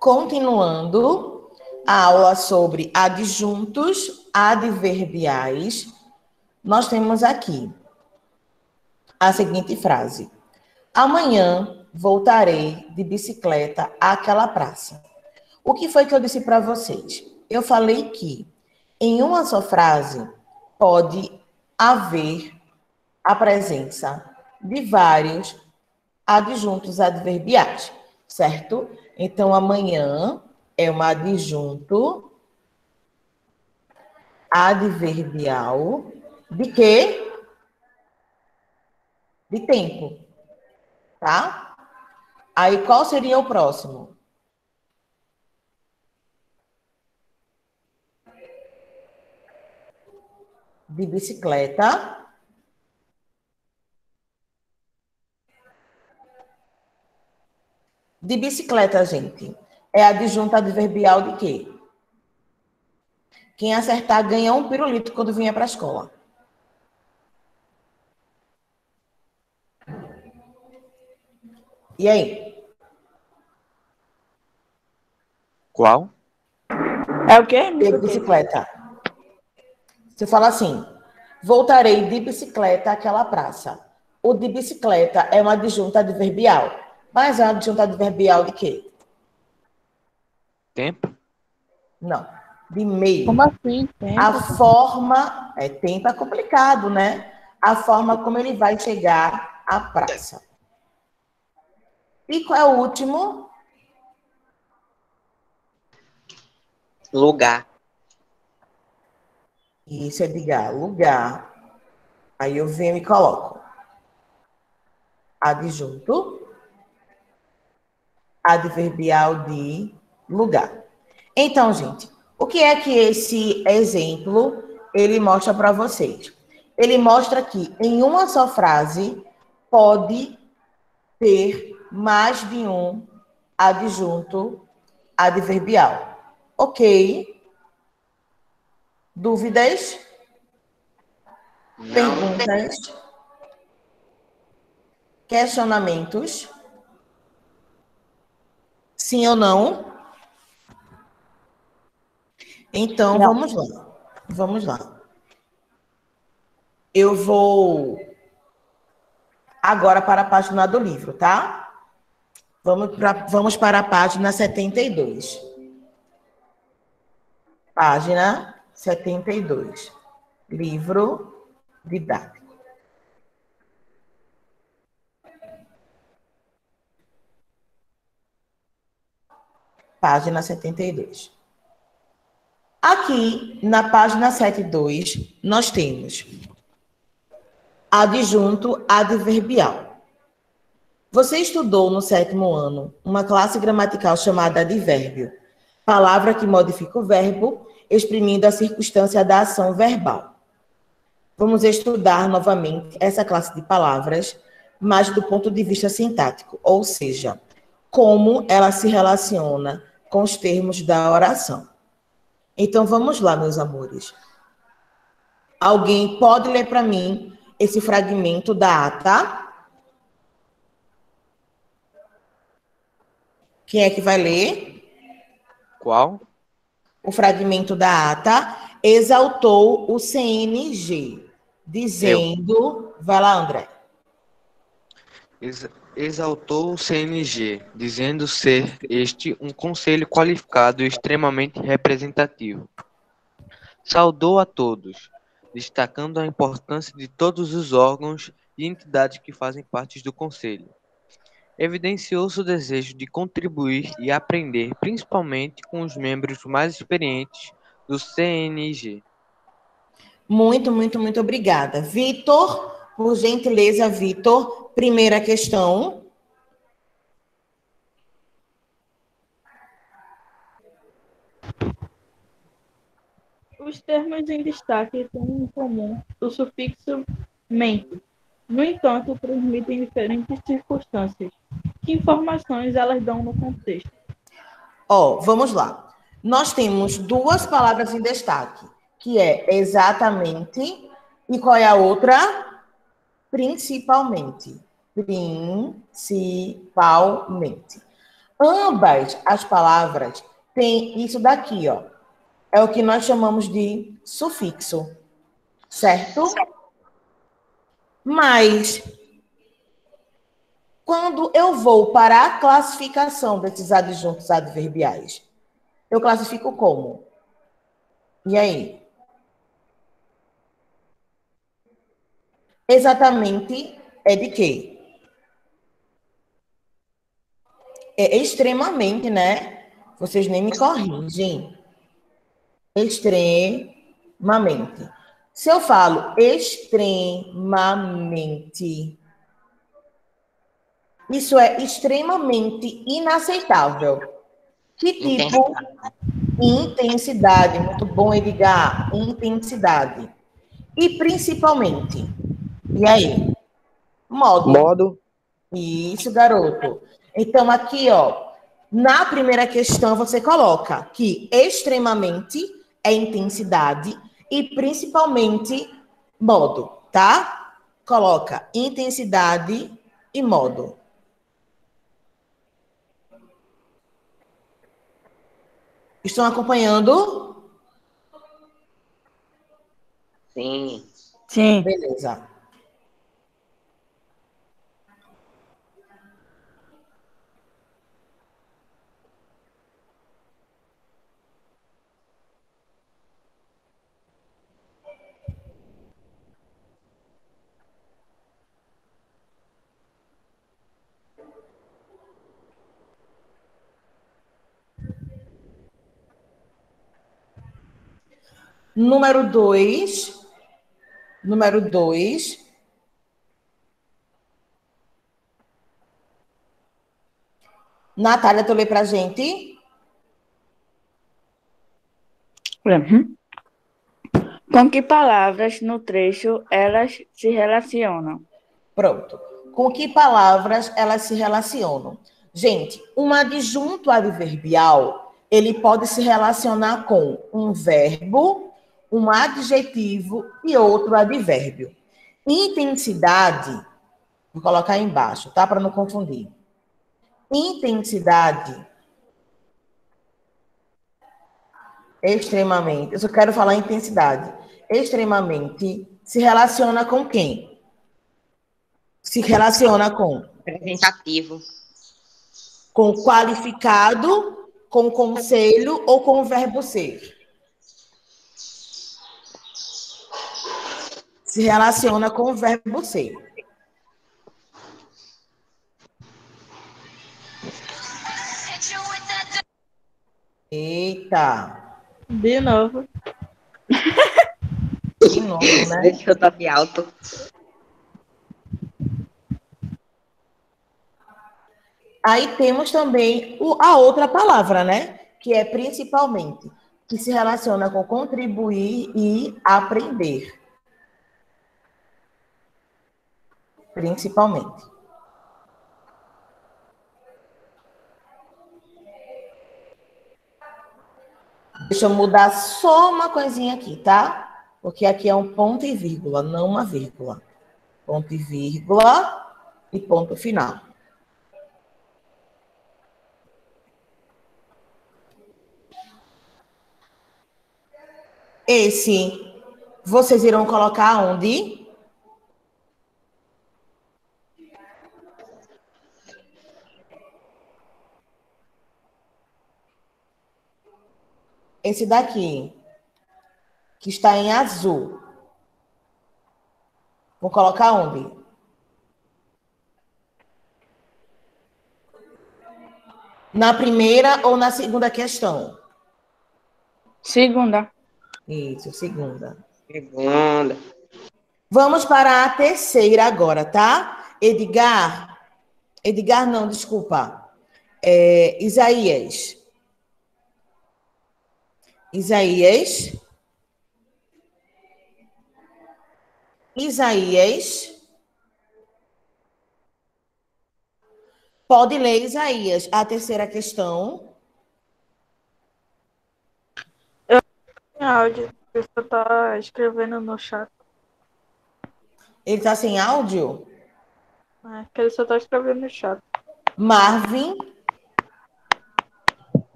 continuando a aula sobre adjuntos adverbiais, nós temos aqui a seguinte frase. Amanhã voltarei de bicicleta àquela praça. O que foi que eu disse para vocês? Eu falei que em uma só frase pode haver a presença de vários adjuntos adverbiais, certo? Então, amanhã é um adjunto adverbial de quê? De tempo, tá? Aí, qual seria o próximo? De bicicleta. De bicicleta, gente. É adjunto adverbial de quê? Quem acertar ganha um pirulito quando vier para a escola. E aí? Qual? É o quê? De bicicleta. Você fala assim, voltarei de bicicleta àquela praça. O de bicicleta é uma adjunta adverbial. Mas é uma adjunta adverbial de quê? Tempo? Não, de meio. Como assim? Tempo? A forma... tempo é complicado, né? A forma como ele vai chegar à praça. E qual é o último? Lugar. Isso é diga lugar. Aí eu venho e coloco adjunto adverbial de lugar. Então, gente, o que é que esse exemplo ele mostra para vocês? Ele mostra que em uma só frase pode ter mais de um adjunto adverbial. Ok? Dúvidas? Não. Perguntas? Questionamentos? Sim ou não? Então, Não. vamos lá. Vamos lá. Eu vou agora para a página do livro, tá? Vamos para a página 72. Página 72. Livro didático. Página 72. Aqui, na página 72, nós temos adjunto adverbial. Você estudou no 7º ano uma classe gramatical chamada advérbio, palavra que modifica o verbo, exprimindo a circunstância da ação verbal. Vamos estudar novamente essa classe de palavras, mas do ponto de vista sintático, ou seja, como ela se relaciona com os termos da oração. Então, vamos lá, meus amores. Alguém pode ler para mim esse fragmento da ata? Quem é que vai ler? Qual? O fragmento da ata exaltou o CNG, dizendo... Vai lá, André. Exaltou o CNG, dizendo ser este um conselho qualificado e extremamente representativo. Saudou a todos, destacando a importância de todos os órgãos e entidades que fazem parte do conselho. Evidenciou seu desejo de contribuir e aprender, principalmente com os membros mais experientes do CNG. Muito, muito, muito obrigada. Vitor, por gentileza, Vitor, primeira questão. Os termos em destaque têm em comum o sufixo mente. No entanto, transmitem diferentes circunstâncias. Que informações elas dão no contexto? Vamos lá. Nós temos duas palavras em destaque, que é exatamente e qual é a outra? Principalmente. Principalmente. Ambas as palavras têm isso daqui, ó. É o que nós chamamos de sufixo, certo? Mas, quando eu vou para a classificação desses adjuntos adverbiais, eu classifico como? E aí? Exatamente é de quê? É extremamente, né? Vocês nem me corrigem. Extremamente. Se eu falo extremamente, isso é extremamente inaceitável. Que tipo? Intensidade. Muito bom, Edgar. Intensidade. E principalmente. E aí? Modo. Modo. Isso, garoto. Então, aqui, ó, na primeira questão, você coloca que extremamente é intensidade e principalmente modo, tá? Coloca intensidade e modo. Estão acompanhando? Sim. Sim. Beleza. Número 2. Número 2. Natália, tu lê pra gente? Uhum. Com que palavras no trecho elas se relacionam? Pronto. Com que palavras elas se relacionam? Gente, um adjunto adverbial, ele pode se relacionar com um verbo, um adjetivo e outro advérbio. Intensidade, vou colocar aí embaixo, tá? Para não confundir. Intensidade, extremamente. Eu só quero falar intensidade. Extremamente se relaciona com quem? Se relaciona Representativo. com qualificado, com conselho ou com o verbo ser. Se relaciona com o verbo ser. Eita, De novo. de novo, né? Deixa eu toque alto. Aí temos também a outra palavra, né? Que é principalmente, que se relaciona com contribuir e aprender. Principalmente. Deixa eu mudar só uma coisinha aqui, tá? Porque aqui é um ponto e vírgula, não uma vírgula. Ponto e vírgula e ponto final. Esse, vocês irão colocar onde? Esse daqui, que está em azul. Vou colocar onde? Na primeira ou na segunda questão? Segunda. Isso, segunda. Segunda. Vamos para a terceira agora, tá? Edgar. Edgar, não, desculpa. Isaías. Isaías. Isaías. Pode ler, Isaías, a terceira questão. Tem áudio. A pessoa tá escrevendo no chat. Ele está sem áudio? É, que ele só tá escrevendo no chat. Marvin.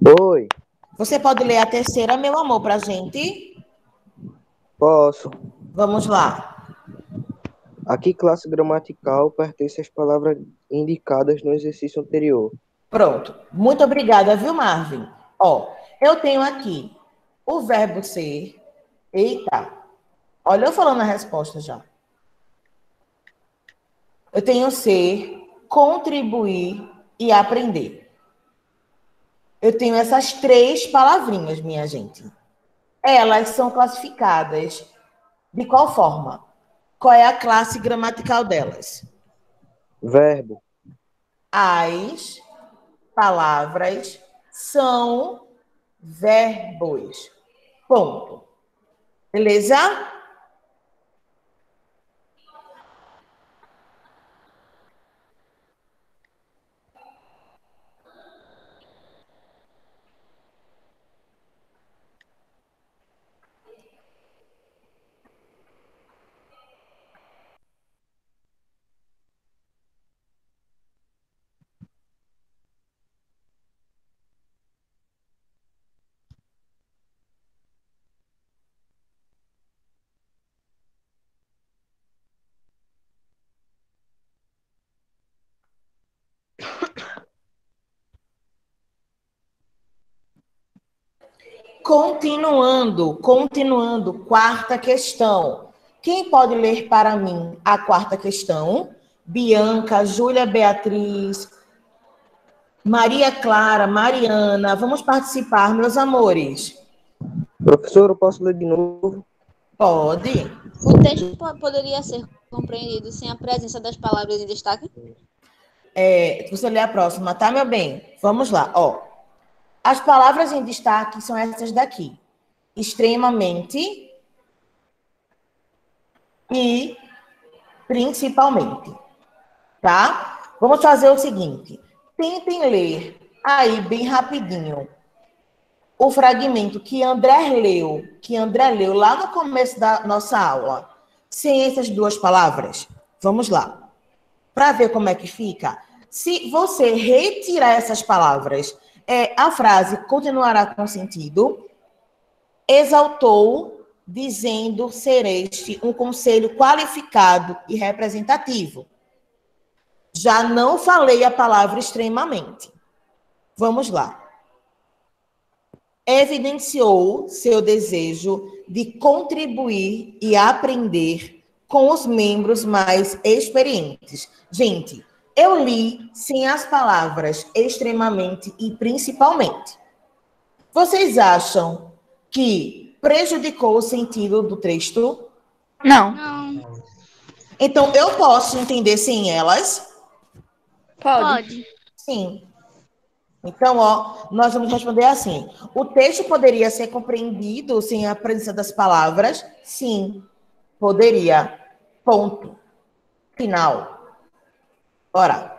Oi, Você pode ler a terceira, meu amor, para a gente? posso. Vamos lá. A que classe gramatical pertence as palavras indicadas no exercício anterior? Pronto. Muito obrigada, viu, Marvin? Ó, eu tenho aqui o verbo ser. Eita, olha eu falando a resposta já. Eu tenho ser, contribuir e aprender. Eu tenho essas três palavrinhas, minha gente. Elas são classificadas de qual forma? Qual é a classe gramatical delas? Verbo. As palavras são verbos. Ponto. Beleza? Continuando, quarta questão. Quem pode ler para mim a quarta questão? Bianca, Júlia Beatriz, Maria Clara, Mariana. Vamos participar, meus amores. Professor, eu posso ler de novo? Pode. O texto poderia ser compreendido sem a presença das palavras em destaque? Você lê a próxima, tá, meu bem? Vamos lá, ó. As palavras em destaque são essas daqui. Extremamente e principalmente, tá? Vamos fazer o seguinte. Tentem ler aí bem rapidinho o fragmento que André leu lá no começo da nossa aula, sem essas duas palavras. Vamos lá. Para ver como é que fica. Se você retirar essas palavras, a frase continuará com sentido. Exaltou, dizendo ser este um conselho qualificado e representativo. Já não falei a palavra extremamente. Vamos lá. Evidenciou seu desejo de contribuir e aprender com os membros mais experientes. Gente, eu li sem as palavras extremamente e principalmente. Vocês acham que prejudicou o sentido do texto? Não. Não. Então, eu posso entender sem elas? Pode. Sim. Então, ó, nós vamos responder assim. O texto poderia ser compreendido sem a presença das palavras? Sim, poderia. Ponto. Final. Bora.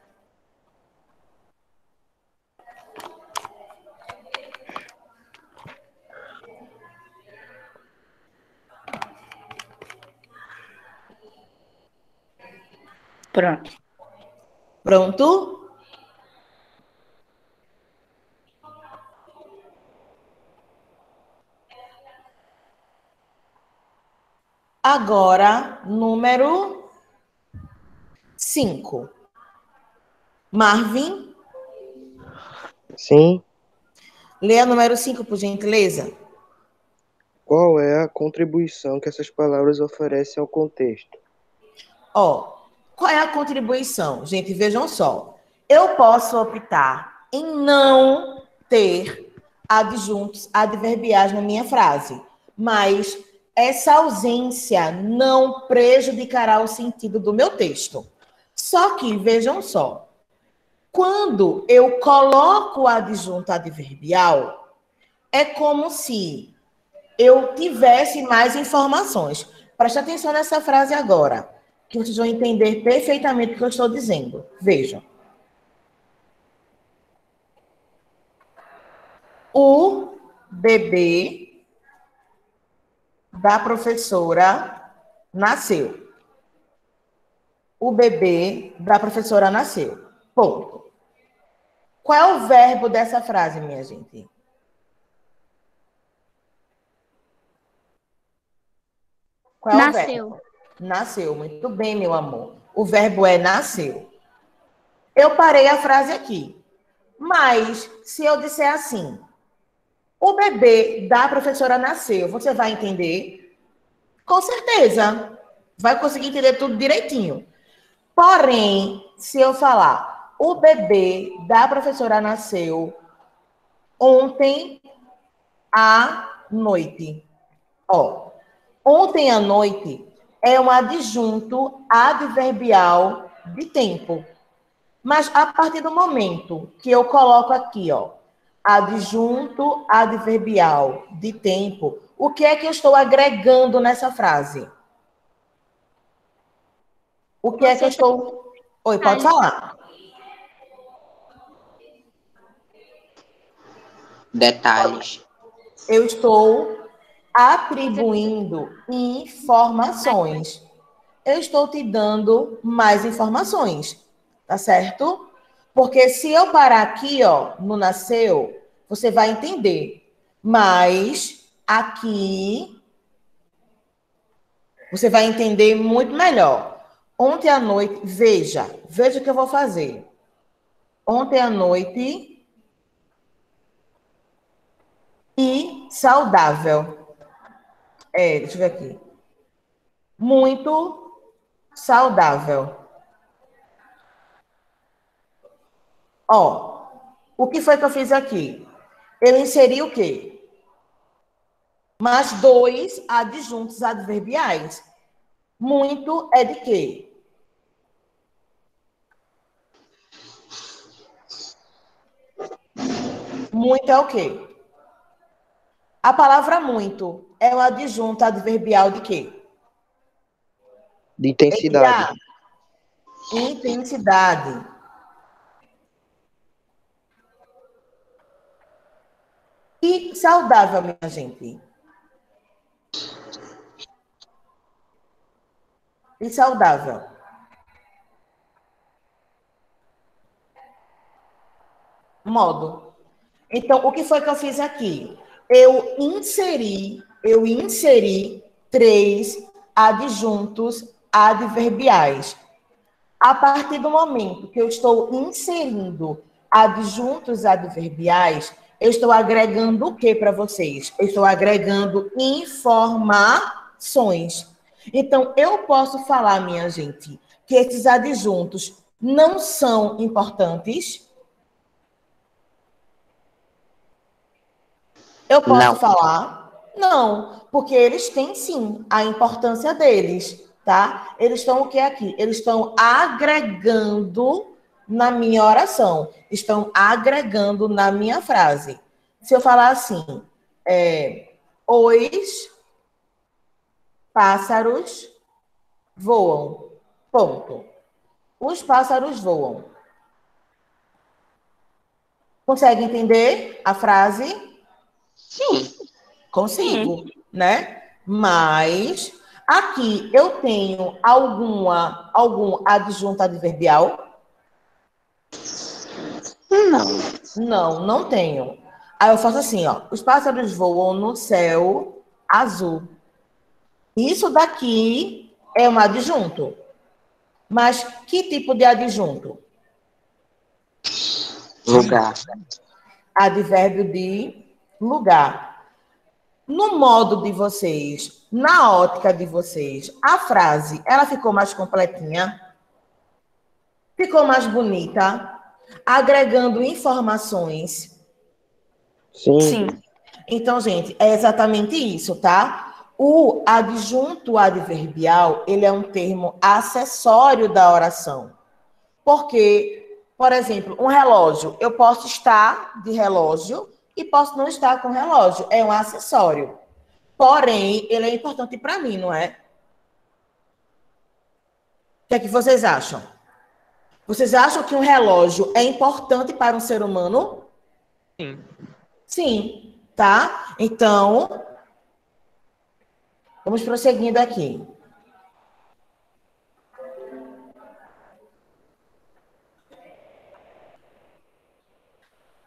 Pronto. Pronto? Agora, número 5. Marvin, Sim. leia número 5, por gentileza. Qual é a contribuição que essas palavras oferecem ao contexto? Ó, qual é a contribuição? Gente, vejam só. Eu posso optar em não ter adjuntos adverbiais na minha frase, mas essa ausência não prejudicará o sentido do meu texto. Só que, vejam só, quando eu coloco o adjunto adverbial, é como se eu tivesse mais informações. Preste atenção nessa frase agora, que vocês vão entender perfeitamente o que eu estou dizendo. Vejam. O bebê da professora nasceu. O bebê da professora nasceu. Ponto. Qual é o verbo dessa frase, minha gente? Qual é o verbo? Nasceu. Nasceu. Muito bem, meu amor. O verbo é nasceu. Eu parei a frase aqui. Mas, se eu disser assim, o bebê da professora nasceu, você vai entender? Com certeza. Vai conseguir entender tudo direitinho. Porém, se eu falar, o bebê da professora nasceu ontem à noite. Ó, ontem à noite é um adjunto adverbial de tempo. Mas a partir do momento que eu coloco aqui, ó, adjunto adverbial de tempo, o que é que eu estou agregando nessa frase? O que é que eu estou... Oi, pode falar. Detalhes. Eu estou atribuindo informações. Eu estou te dando mais informações, tá certo? Porque se eu parar aqui, ó, no nasceu, você vai entender. Mas aqui você vai entender muito melhor. Ontem à noite, veja o que eu vou fazer. Ontem à noite e saudável. Deixa eu ver aqui. Muito saudável. Ó, o que foi que eu fiz aqui? Eu inseri o quê? Mais dois adjuntos adverbiais. Muito é de quê? Muito é o quê? A palavra muito é um adjunto adverbial de quê? De intensidade. Intensidade. E saudável, minha gente. E saudável. Modo. Então, o que foi que eu fiz aqui? Eu inseri três adjuntos adverbiais. A partir do momento que eu estou inserindo adjuntos adverbiais, eu estou agregando o que para vocês? Eu estou agregando informações. Então, eu posso falar, minha gente, que esses adjuntos não são importantes? Eu posso Não. falar? Não, porque eles têm sim a importância deles, tá? Eles estão o que aqui? Eles estão agregando na minha oração, estão agregando na minha frase. Se eu falar assim, os pássaros voam, ponto. Os pássaros voam. Consegue entender a frase? Sim. Consigo, né? Mas aqui eu tenho algum adjunto adverbial? Não. Não tenho. Aí eu faço assim, ó. Os pássaros voam no céu azul. Isso daqui é um adjunto. Mas que tipo de adjunto? Lugar. Advérbio de lugar. No modo de vocês, na ótica de vocês, a frase, ela ficou mais completinha? Ficou mais bonita? Agregando informações? Sim. Então, gente, é exatamente isso, tá? O adjunto adverbial, ele é um termo acessório da oração. Porque, por exemplo, um relógio, eu posso estar de relógio e posso não estar com relógio. É um acessório. Porém, ele é importante para mim, não é? O que é que vocês acham? Vocês acham que um relógio é importante para um ser humano? Sim. Sim, tá? Então, vamos prosseguindo aqui.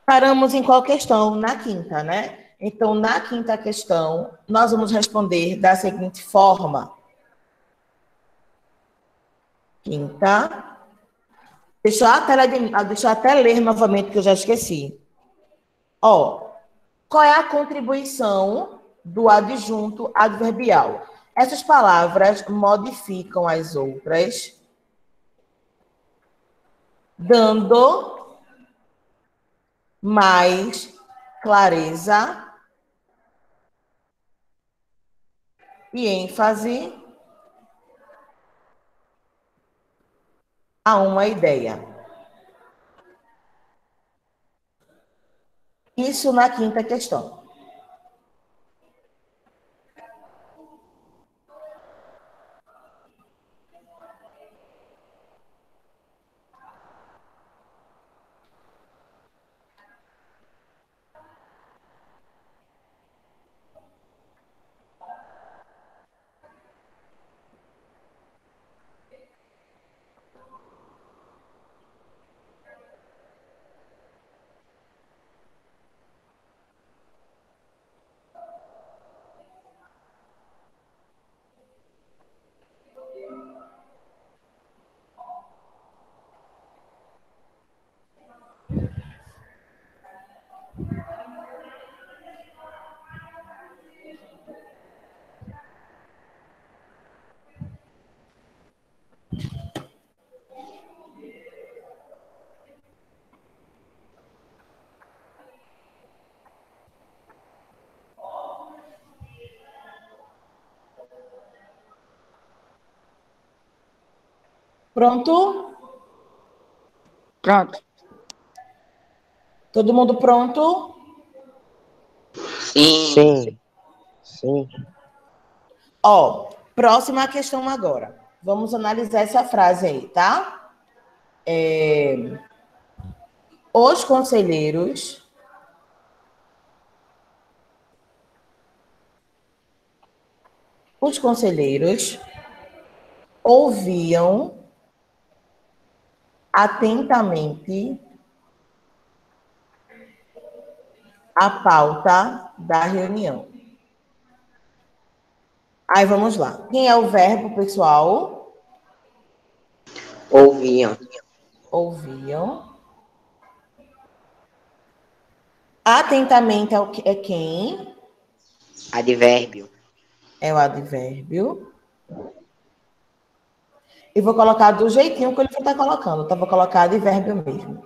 Paramos em qual questão? Na quinta, né? Então, na quinta questão, nós vamos responder da seguinte forma. Quinta. Deixa eu até ler novamente, que eu já esqueci. Ó, qual é a contribuição do adjunto adverbial? Essas palavras modificam as outras, dando mais clareza e ênfase a uma ideia. Isso na quinta questão. Pronto? Pronto. Todo mundo pronto? Sim. Sim. Ó, próxima questão agora. Vamos analisar essa frase aí, tá? Os conselheiros ouviam atentamente a pauta da reunião. Aí vamos lá. Quem é o verbo, pessoal? Ouviam. Ouviam. Atentamente é quem? Advérbio. É o advérbio. E vou colocar do jeitinho que ele está colocando, tá? Vou colocar advérbio mesmo.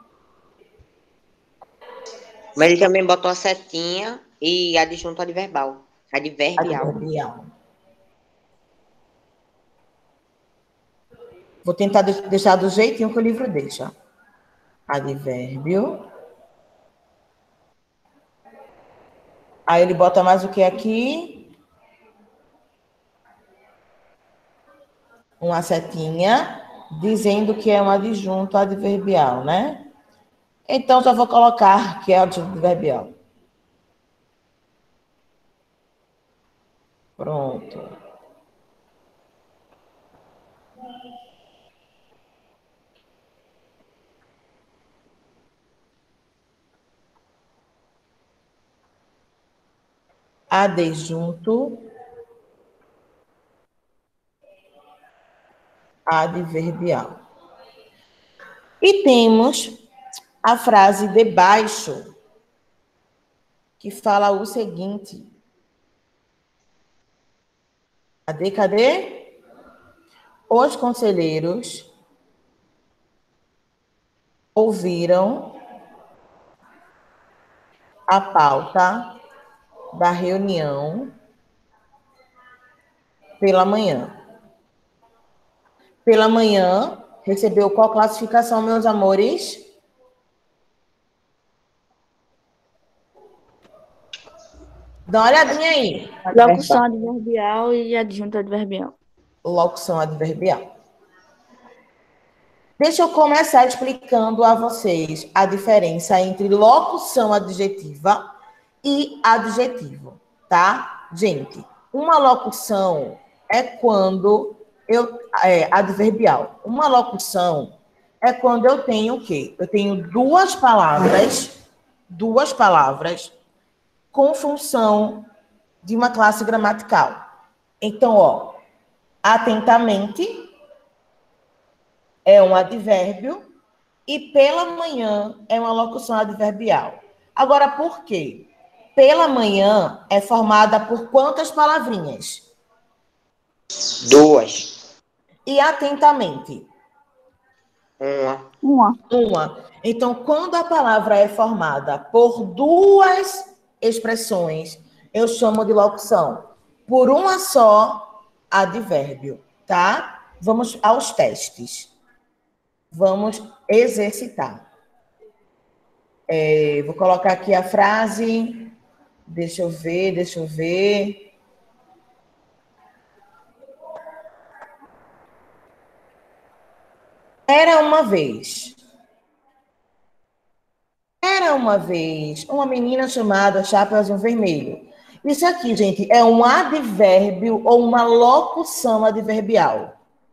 Mas ele também botou a setinha e adjunto adverbial. Adverbial. Vou tentar deixar do jeitinho que o livro deixa. Advérbio. Aí ele bota mais o que aqui? Uma setinha, dizendo que é um adjunto adverbial, né? Então, já vou colocar que é adjunto adverbial. Pronto. Adjunto adverbial. E temos a frase de baixo, que fala o seguinte. Cadê? Os conselheiros ouviram a pauta da reunião pela manhã. Pela manhã, recebeu qual classificação, meus amores? Dá uma olhadinha aí. Locução adverbial e adjunto adverbial. Locução adverbial. Deixa eu começar explicando a vocês a diferença entre locução adjetiva e adjetivo, tá? Gente, uma locução é quando adverbial. Uma locução é quando eu tenho o quê? Eu tenho duas palavras duas palavras com função de uma classe gramatical. Então, ó, atentamente é um advérbio e pela manhã é uma locução adverbial. Agora, por quê? Pela manhã é formada por quantas palavrinhas? 2. E atentamente? 1. Uma. Então, quando a palavra é formada por duas expressões, eu chamo de locução. Por uma só, advérbio, tá? Vamos aos testes. Vamos exercitar. Vou colocar aqui a frase. Deixa eu ver. Era uma vez uma menina chamada Chapeuzinho Vermelho. Isso aqui, gente, é um advérbio ou uma locução adverbial?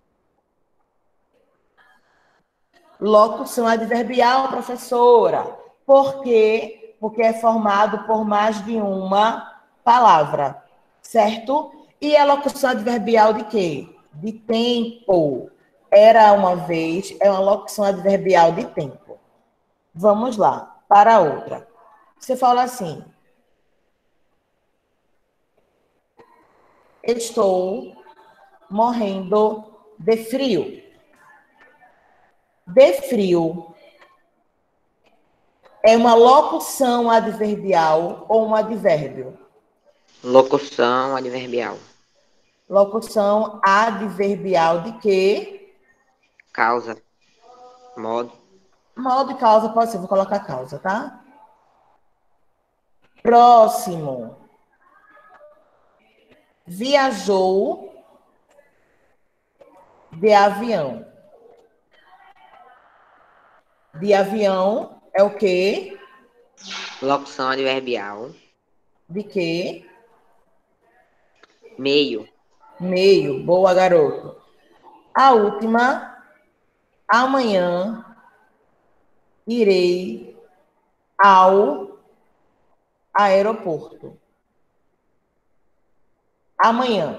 Locução adverbial, professora. Por quê? Porque é formado por mais de uma palavra, certo? E a locução adverbial de quê? De tempo. Era uma vez, é uma locução adverbial de tempo. Vamos lá, para a outra. Você fala assim: estou morrendo de frio. De frio é uma locução adverbial ou um advérbio? Locução adverbial. Locução adverbial de quê? Causa. Modo. Modo e causa, pode ser, vou colocar causa, tá? Próximo. Viajou de avião. De avião é o quê? Locução adverbial. De quê? Meio. Meio. Boa, garoto. A última. Amanhã irei ao aeroporto. Amanhã.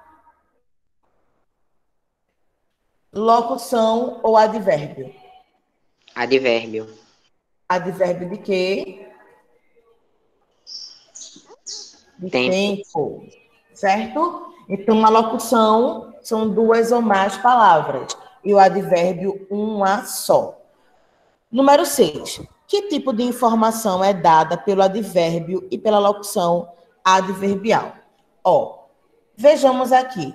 Locução ou advérbio? Advérbio. Advérbio de quê? De tempo. Certo? Então, uma locução são duas ou mais palavras. E o advérbio, uma só. Número 6. Que tipo de informação é dada pelo advérbio e pela locução adverbial? Ó, vejamos aqui.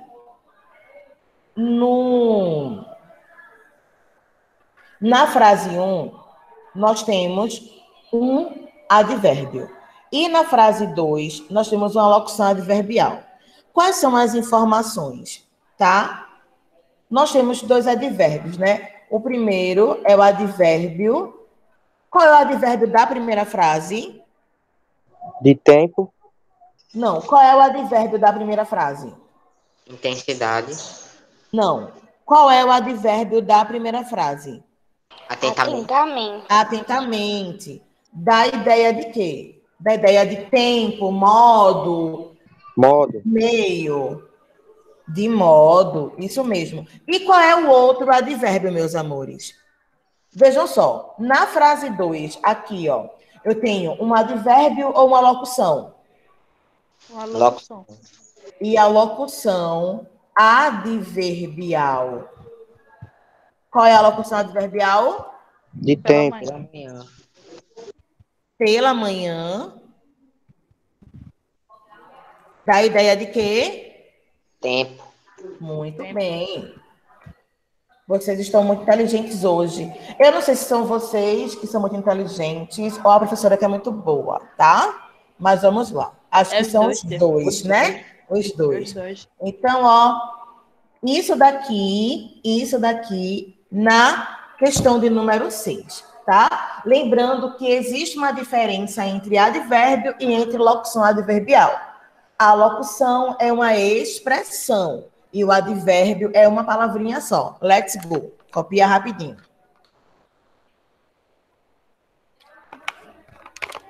Na frase 1, nós temos um advérbio. E na frase 2, nós temos uma locução adverbial. Quais são as informações? Tá? Nós temos dois advérbios, né? O primeiro é o advérbio. Qual é o advérbio da primeira frase? De tempo. Não. Qual é o advérbio da primeira frase? Intensidade. Não. Qual é o advérbio da primeira frase? Atentamente. Atentamente. Da ideia de quê? Da ideia de tempo, modo, Modo. meio, de modo, isso mesmo. E qual é o outro advérbio, meus amores? Vejam só, na frase 2, aqui, ó, eu tenho um advérbio ou uma locução? Uma locução. E a locução adverbial. Qual é a locução adverbial? De Pela tempo. manhã. Pela manhã. Da ideia de quê? Tempo. Muito bem. Vocês estão muito inteligentes hoje. Eu não sei se são vocês que são muito inteligentes ou a professora que é muito boa, tá? Mas vamos lá. Acho que são os dois, né? Os dois. Então, ó, isso daqui na questão de número 6, tá? Lembrando que existe uma diferença entre advérbio e entre locução adverbial. A locução é uma expressão e o advérbio é uma palavrinha só. Let's go. Copia rapidinho.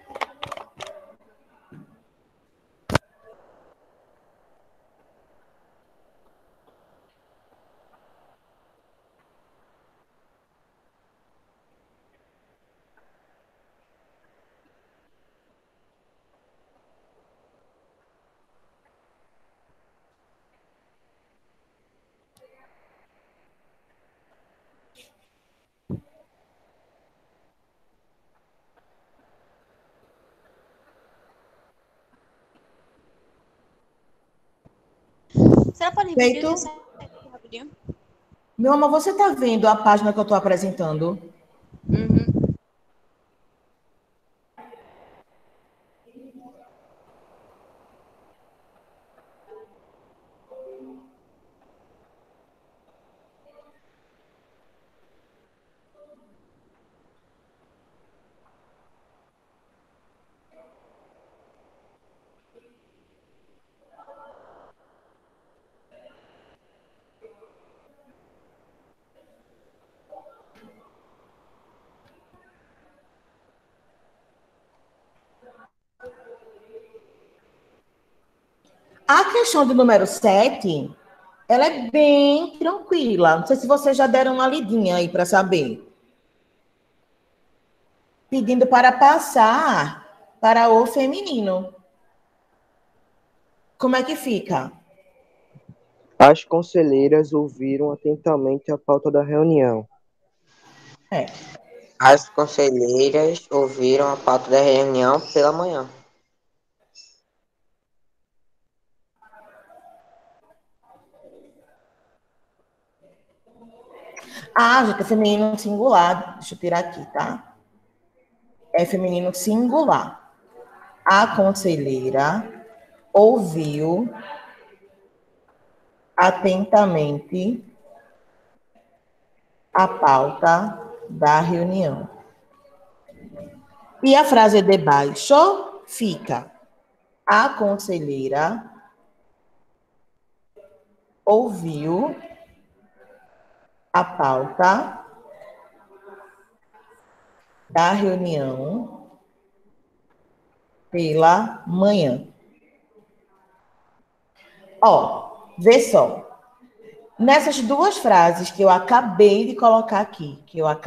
Será que pode repetir Feito. o 17 rapidinho? Meu amor, você está vendo a página que eu estou apresentando? Uhum. A questão do número 7, ela é bem tranquila. Não sei se vocês já deram uma lidinha aí para saber. Pedindo para passar para o feminino. Como é que fica? As conselheiras ouviram atentamente a pauta da reunião. É. As conselheiras ouviram a pauta da reunião pela manhã. Ah, gente, é feminino singular. Deixa eu tirar aqui, tá? É feminino singular. A conselheira ouviu atentamente a pauta da reunião. E a frase de baixo fica: a conselheira ouviu a pauta da reunião pela manhã. Ó, vê só. Nessas duas frases que eu acabei de colocar aqui,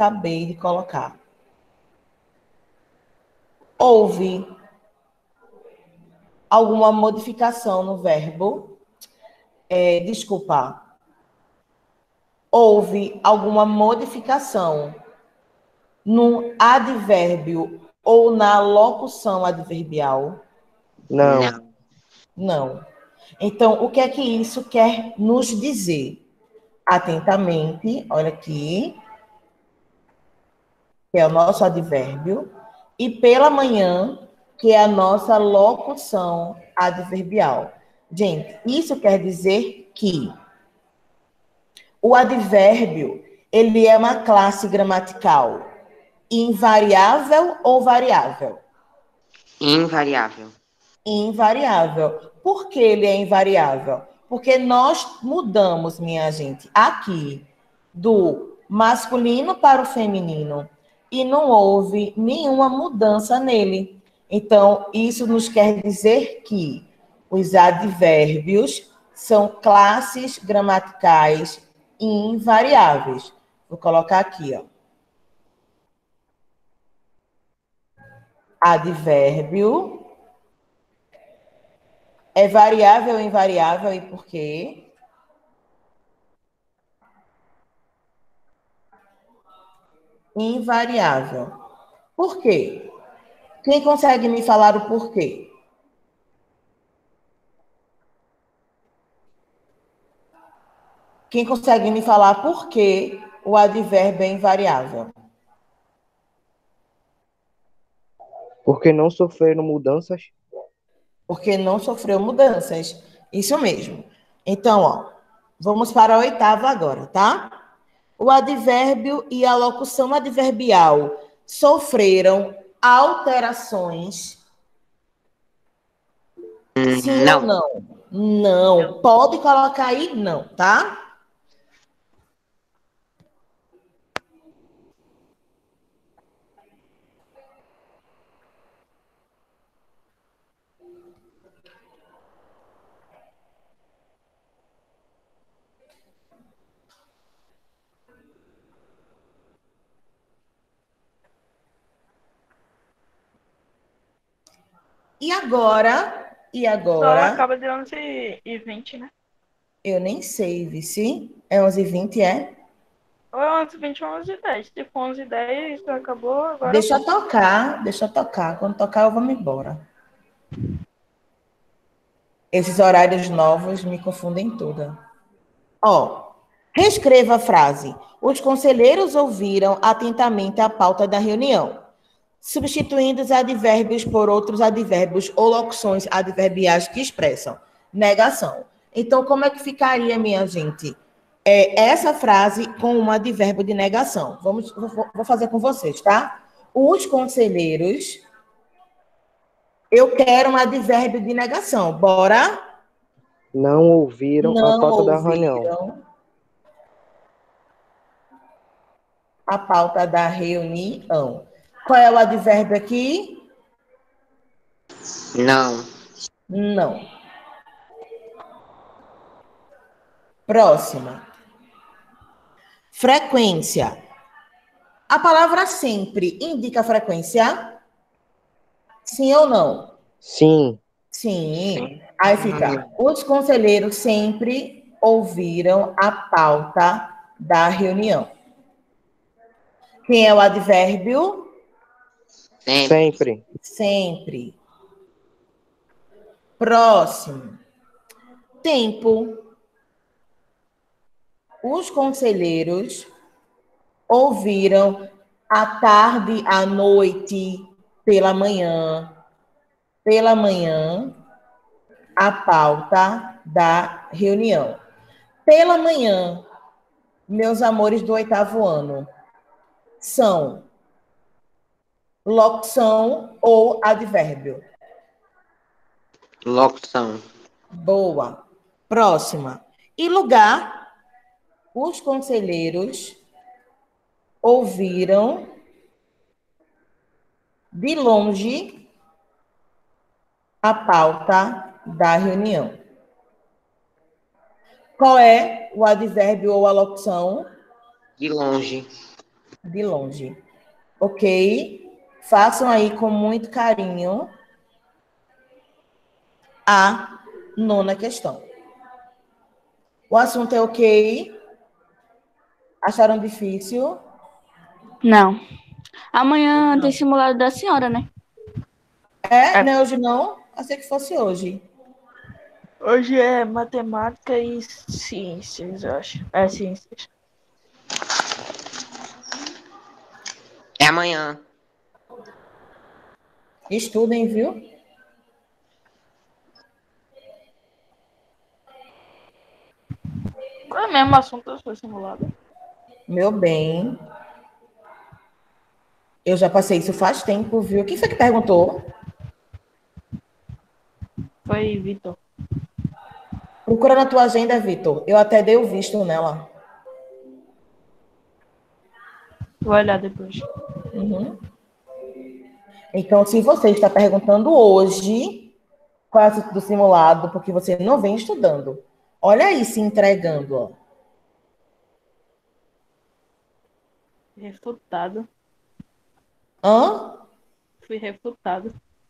houve alguma modificação no verbo? Houve alguma modificação no advérbio ou na locução adverbial? Não. Não. Então, o que é que isso quer nos dizer? Atentamente, olha aqui, que é o nosso advérbio, e pela manhã, que é a nossa locução adverbial. Gente, isso quer dizer que o advérbio, ele é uma classe gramatical invariável ou variável? Invariável. Invariável. Por que ele é invariável? Porque nós mudamos, minha gente, aqui do masculino para o feminino e não houve nenhuma mudança nele. Então, isso nos quer dizer que os advérbios são classes gramaticais invariáveis. Vou colocar aqui, ó. Advérbio é variável ou invariável e por quê? Invariável. Por quê? Quem consegue me falar o porquê? Quem consegue me falar por que o advérbio é invariável? Porque não sofreram mudanças. Porque não sofreu mudanças. Isso mesmo. Então, ó, vamos para a oitava agora, tá? O advérbio e a locução adverbial sofreram alterações? Sim ou Não. não? Não. Pode colocar aí não, tá? E agora? E Só agora? acaba de 11h20, né? Eu nem sei, Vici. É 11h20, é? Ou é 11h20 ou 11h10. Se for 11h10, isso acabou, agora Deixa eu tocar, deixa eu tocar. Quando tocar, eu vou me embora. Esses horários novos me confundem toda. Ó, reescreva a frase. Os conselheiros ouviram atentamente a pauta da reunião, substituindo os advérbios por outros advérbios ou locuções adverbiais que expressam negação. Então, como é que ficaria, minha gente? Essa frase com um advérbio de negação. Vou fazer com vocês, tá? Os conselheiros. Eu quero um advérbio de negação. Bora? Não ouviram a pauta da reunião. Ouviram a pauta da reunião. Qual é o advérbio aqui? Não. Não. Próxima. Frequência. A palavra sempre indica frequência? Sim ou não? Sim. Sim. Aí fica. Os conselheiros sempre ouviram a pauta da reunião. Quem é o advérbio? Sempre. Sempre. Próximo. Tempo. Os conselheiros ouviram à tarde, à noite, pela manhã, a pauta da reunião. Pela manhã, meus amores do 8º ano, são locução ou advérbio? Locução. Boa. Próxima. E lugar, os conselheiros ouviram de longe a pauta da reunião. Qual é o advérbio ou a locução? De longe. De longe. Ok? Façam aí com muito carinho a 9ª questão. O assunto é ok? Acharam difícil? Não. Amanhã tem simulado da senhora, né? Não é hoje não? Achei que fosse hoje. Hoje é matemática e ciências, eu acho. É ciências. É amanhã. Estudem, viu? Qual é o mesmo assunto da sua simulada? Meu bem. Eu já passei isso faz tempo, viu? Quem foi que perguntou? Foi Vitor. Procura na tua agenda, Vitor. Eu até dei o visto nela. Vou olhar depois. Uhum. Então, se você está perguntando hoje qual é o assunto do simulado, porque você não vem estudando, olha aí se entregando, ó. Refutado. Hã? Fui refutado.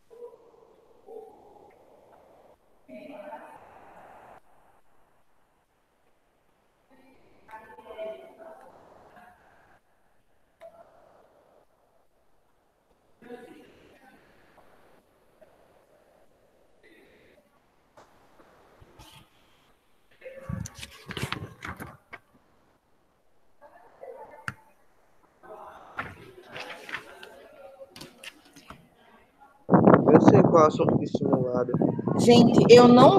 Eu sei qual é o assunto de simulado. Gente, eu não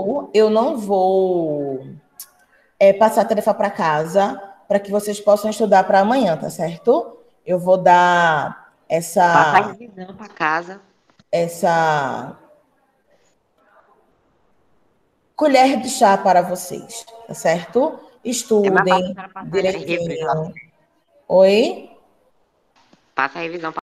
vou passar a tarefa para casa para que vocês possam estudar para amanhã, tá certo? Eu vou dar Passa a revisão para casa. essa colher de chá para vocês, tá certo? Estudem Passa a revisão. direitinho. Oi? Passa a revisão.